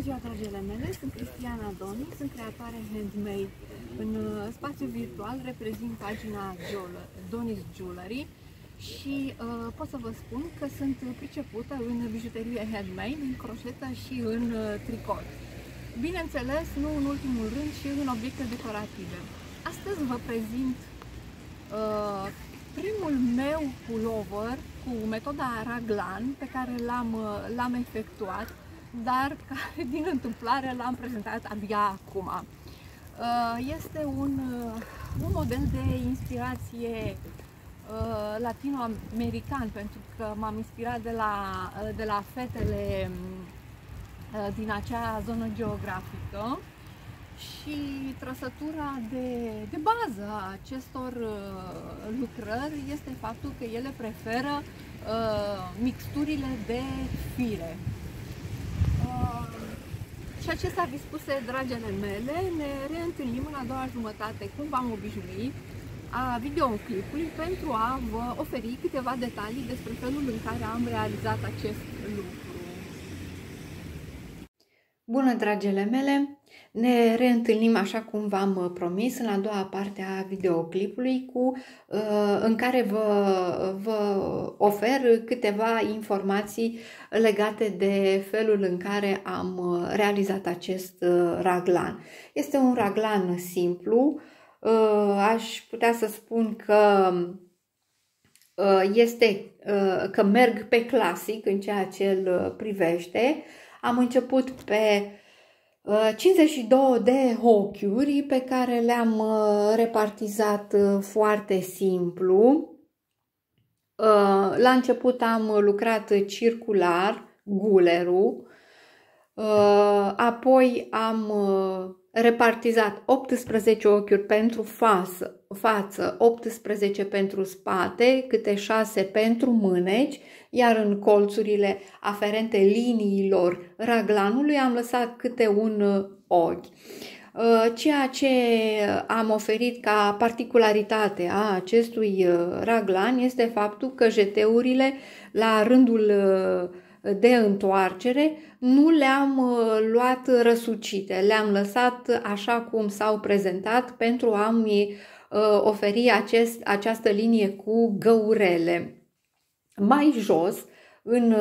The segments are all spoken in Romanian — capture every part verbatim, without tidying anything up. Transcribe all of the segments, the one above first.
ziua, dragile mele! Sunt Cristiana Doni, sunt creatoare handmade. În spațiu virtual reprezint pagina Doni's Jewelry și uh, pot să vă spun că sunt pricepută în bijuterie handmade, în croșetă și în uh, tricot. Bineînțeles, nu în ultimul rând și în obiecte decorative. Astăzi vă prezint uh, primul meu pullover cu metoda raglan pe care l-am efectuat, dar care din întâmplare l-am prezentat abia acum. Este un, un model de inspirație latino-american, pentru că m-am inspirat de la, de la fetele din acea zonă geografică. Și trăsătura de, de bază a acestor uh, lucrări este faptul că ele preferă uh, mixturile de fire. Uh, și acestea vi spuse, dragele mele, ne reîntâlnim în a doua jumătate, cum v-am obișnuit, a videoclipului pentru a vă oferi câteva detalii despre felul în care am realizat acest lucru. Bună, dragile mele! Ne reîntâlnim, așa cum v-am promis, în a doua parte a videoclipului cu, în care vă, vă ofer câteva informații legate de felul în care am realizat acest raglan. Este un raglan simplu, aș putea să spun că este, că merg pe clasic în ceea ce îl privește. Am început pe cincizeci și două de ochiuri pe care le-am repartizat foarte simplu. La început am lucrat circular, gulerul, apoi am repartizat optsprezece ochiuri pentru față, față, optsprezece pentru spate, câte șase pentru mâneci, iar în colțurile aferente liniilor raglanului am lăsat câte un ochi. Ceea ce am oferit ca particularitate a acestui raglan este faptul că jeteurile la rândul de întoarcere nu le-am luat răsucite, le-am lăsat așa cum s-au prezentat pentru a-mi oferi acest, această linie cu găurele. Mai jos, în,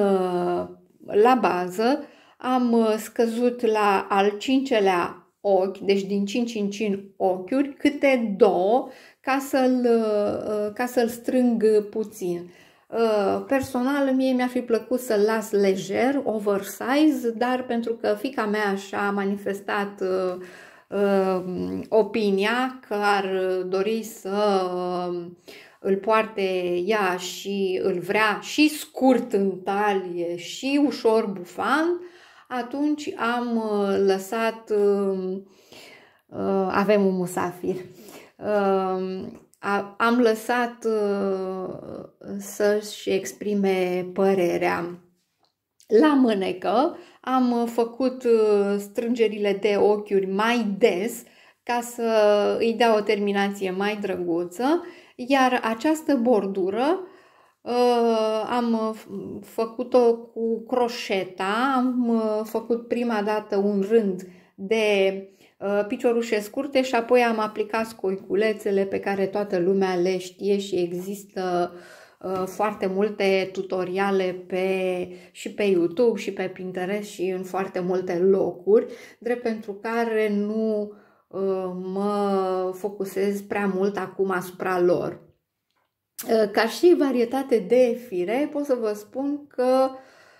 la bază, am scăzut la al cincelea ochi, deci din cinci în cinci ochiuri, câte două, ca să-l ca să-l strâng puțin. Personal, mie mi-ar fi plăcut să-l las lejer, oversize, dar pentru că fiica mea și-a manifestat uh, uh, opinia că ar dori să uh, îl poarte ea și îl vrea și scurt în talie și ușor bufant, atunci am uh, lăsat, uh, uh, avem un musafir, uh, am lăsat uh, să-și exprime părerea. La mânecă am făcut uh, strângerile de ochiuri mai des ca să îi dea o terminație mai drăguță, iar această bordură uh, am făcut-o cu croșeta, am uh, făcut prima dată un rând de piciorușe scurte și apoi am aplicat scoiculețele pe care toată lumea le știe și există uh, foarte multe tutoriale pe, și pe YouTube și pe Pinterest și în foarte multe locuri, drept pentru care nu uh, mă focusez prea mult acum asupra lor. Uh, ca și varietate de fire, pot să vă spun că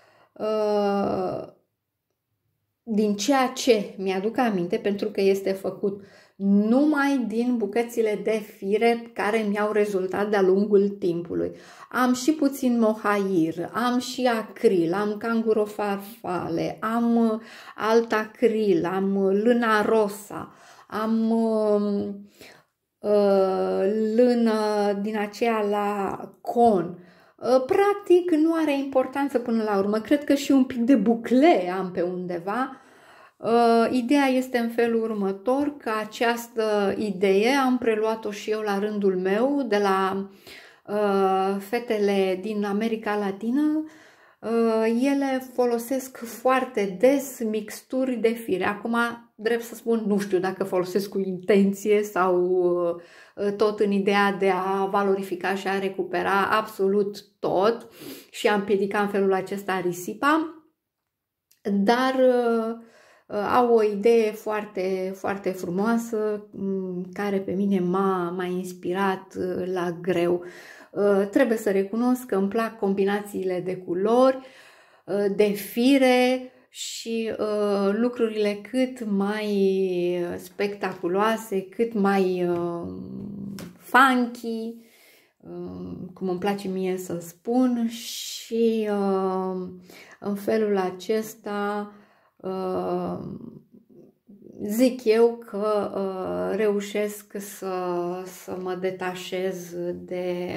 uh, din ceea ce mi-aduc aminte, pentru că este făcut numai din bucățile de fire care mi-au rezultat de-a lungul timpului. Am și puțin mohair, am și acril, am cangurofarfale, am alt acril, am lână rosa, am uh, lână din aceea la con. Practic nu are importanță până la urmă, cred că și un pic de bucle am pe undeva. Ideea este în felul următor, că această idee am preluat-o și eu la rândul meu de la fetele din America Latină, Ele folosesc foarte des mixturi de fire. Acum, drept să spun, nu știu dacă folosesc cu intenție sau tot în ideea de a valorifica și a recupera absolut tot și a împiedica în felul acesta risipa, dar au o idee foarte, foarte frumoasă care pe mine m-a inspirat la greu. Trebuie să recunosc că îmi plac combinațiile de culori, de fire și uh, lucrurile cât mai spectaculoase, cât mai uh, funky, uh, cum îmi place mie să spun, și uh, în felul acesta uh, zic eu că uh, reușesc să, să mă detașez de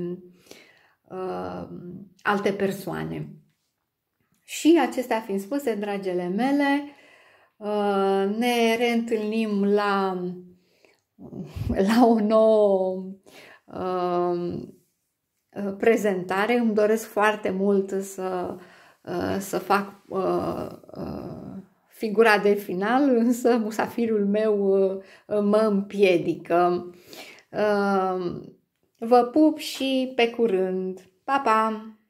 uh, alte persoane. Și acestea fiind spuse, dragele mele, uh, ne reîntâlnim la, la o nouă uh, prezentare. Îmi doresc foarte mult să, uh, să fac uh, uh, figura de final, însă musafirul meu mă împiedică. Vă pup și pe curând! Pa, pa!